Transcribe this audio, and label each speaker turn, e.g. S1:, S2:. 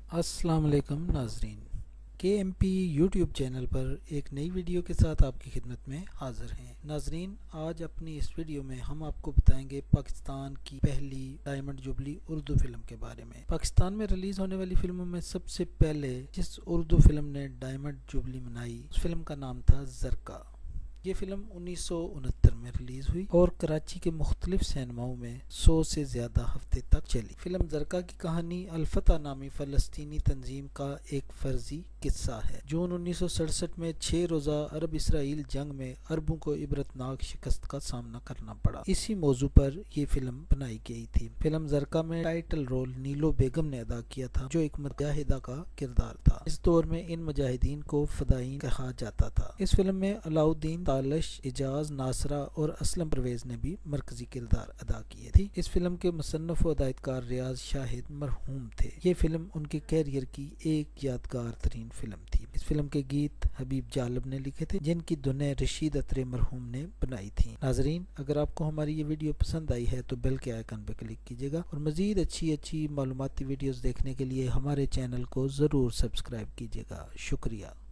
S1: अस्सलाम वालेकुम नाजरीन, KMP यूट्यूब चैनल पर एक नई वीडियो के साथ आपकी खिदमत में हाज़िर हैं। नाजरीन, आज अपनी इस वीडियो में हम आपको बताएंगे पाकिस्तान की पहली डायमंड जुबली उर्दू फिल्म के बारे में। पाकिस्तान में रिलीज़ होने वाली फिल्मों में सबसे पहले जिस उर्दू फिल्म ने डायमंड जुबली मनाई उस फिल्म का नाम था ज़रका। ये फिल्म 1969 में रिलीज हुई और कराची के मुख्तलिफ सिनेमाओं में 100 से ज्यादा हफ्ते तक चली। फिल्म ज़रका की कहानी अल-फतह नामी फलस्तीनी तंजीम का एक फर्जी किस्सा है। जून 1967 में 6 रोज़ा अरब इसराइल जंग में अरबों को इबरतनाक शिकस्त का सामना करना पड़ा। इसी मौजू पर यह फिल्म बनाई गई थी। फिल्म ज़रका में टाइटल रोल नीलो बेगम ने अदा किया था, जो एक मुजाहिदा का किरदार था। इस दौर में इन मुजाहिदीन को फदाईन कहा जाता था। इस फिल्म में अलाउद्दीन, तालिश, इजाज, नासरा और असलम परवेज ने भी मरकजी किरदार अदा किए थे। इस फिल्म के मुसन्निफ व हिदायतकार रियाज शाहिद मरहूम थे। ये फिल्म उनके कैरियर की एक यादगार तरीन फिल्म थी। इस फिल्म के गीत हबीब जालब ने लिखे थे, जिनकी धुनें रशीद अत्रे मरहूम ने बनाई थी। नाजरीन, अगर आपको हमारी ये वीडियो पसंद आई है तो बेल के आइकन पर क्लिक कीजिएगा और मजीद अच्छी मालूमाती वीडियोस देखने के लिए हमारे चैनल को ज़रूर सब्सक्राइब कीजिएगा। शुक्रिया।